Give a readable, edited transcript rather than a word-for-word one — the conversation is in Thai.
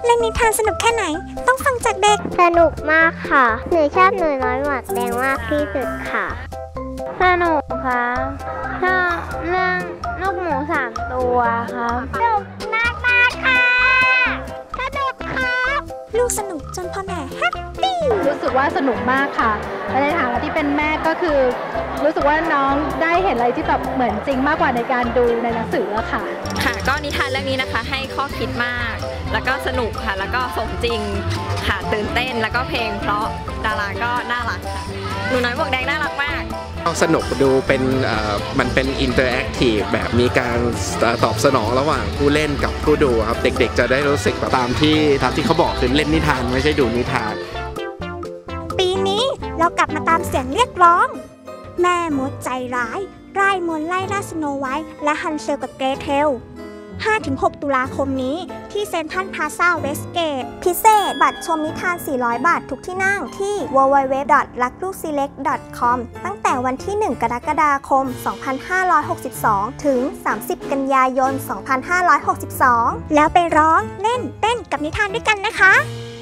เล่นนิทานสนุกแค่ไหนต้องฟังจากเด็กสนุกมากค่ะหนูชอบหนูน้อยหมวกแดงมากที่สุดค่ะสนุกค่ะชอบเรื่องลูกหมู3 ตัวครับสนุกมากมากค่ะสนุกครับลูกสนุกจนพ่อแม่แฮปปี้รู้สึกว่าสนุกมากค่ะและในฐานะที่เป็นแม่ก็คือรู้สึกว่าน้องได้เห็นอะไรที่แบบเหมือนจริงมากกว่าในการดูในหนังสือค่ะก็นิทานเรื่องนี้นะคะให้ข้อคิดมากแล้วก็สนุกค่ะแล้วก็สมจริงค่ะตื่นเต้นแล้วก็เพลงเพราะดาราก็น่ารักค่ะหนูน้อยหมวกแดงน่ารักมากสนุกดูเป็นมันเป็นอินเตอร์แอคทีฟแบบมีการตอบสนองระหว่างผู้เล่นกับผู้ดูครับเด็กๆจะได้รู้สึกตามที่เขาบอกคือเล่นนิทานไม่ใช่ดูนิทานปีนี้เรากลับมาตามเสียงเรียกร้องแม่มดใจร้ายร่ายมนต์ไล่ล่าสโนไวท์และฮันเซลกับเกรเทล 5-6 ตุลาคมนี้ที่เซ็นทรัลพลาซ่าเวสเกตพิเศษบัตรชมนิทาน 400 บาททุกที่นั่งที่ www.rakluselect.com ตั้งแต่วันที่ 1 กรกฎาคม 2562 ถึง 30 กันยายน 2562 แล้วไปร้องเล่นเต้นกับนิทานด้วยกันนะคะ